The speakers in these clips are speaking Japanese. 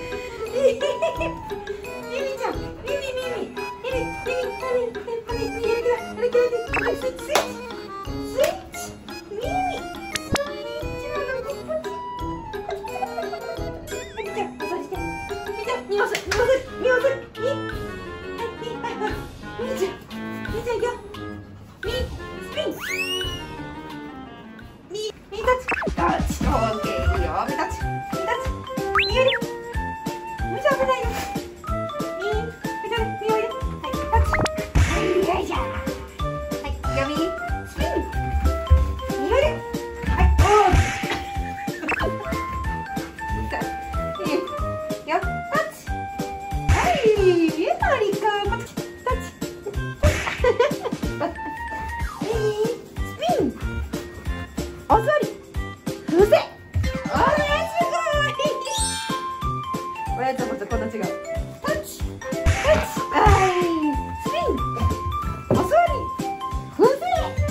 ミちゃん、ミミスイッチ、ミミちゃん、お座りして。ミちゃん、ミお座り、ミお座り、ミちゃん、いくよ。ミスピン。ミタッチ、オーケー、いいよ。ミタッチ、ミやる。ミちゃん危ないよ。ミちゃん、ミおいで。はい、タッチ。よいしょ。はい、いくよ、ミスピン。ミおいで。はい、オー。いいよ、タッチ。はい、マリカ、タッチ。スピン。お座り。伏せ。すごい。おやつもとこんな違う。タッチ。はい。スピン。お座り。伏せ。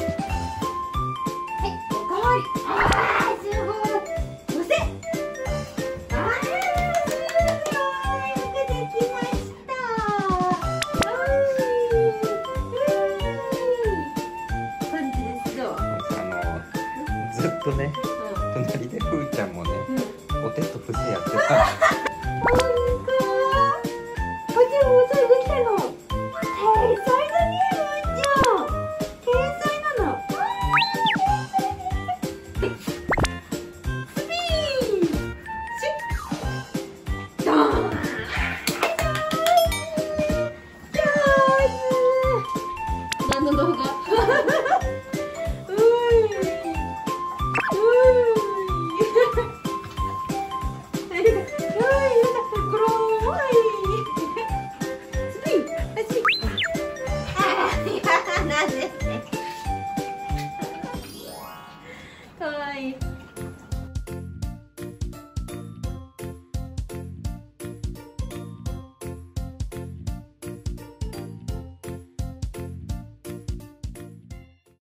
はい。おかわり。すごい。伏せ。すごい。できました。感じですよ。 ずっとね、隣でふーちゃんもね、お手と伏せやってた。